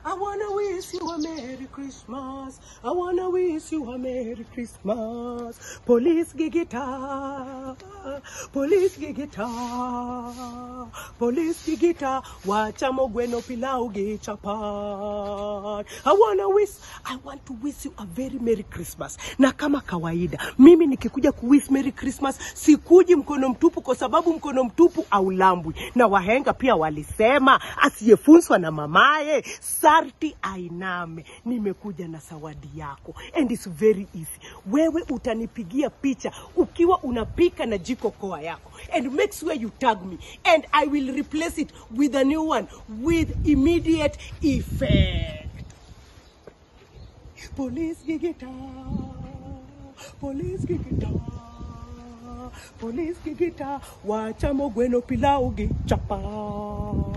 I wanna wish you a Merry Christmas. I wanna wish you a Merry Christmas. Police gigita, police gigita, police gigita. Wacha mogweno pilau gichapat. I want to wish you a very Merry Christmas. Na kama kawaida, mimi nikikuja kuwish Merry Christmas, sikuji mkono mtupu kwa sababu mkono mtupu aulambwi. Na wahenga pia walisema, asiyefunzwa na mamaye, sarti ainame. Nimekuja na zawadi yako. And it's very easy. Wewe utanipigia picha ukiwa unapika na jiko koa yako. And make sure you tag me. And I will replace it with a new one with immediate effect. Police gigita, police gigita, police gigita. Wacha mogweno pilau gichapa.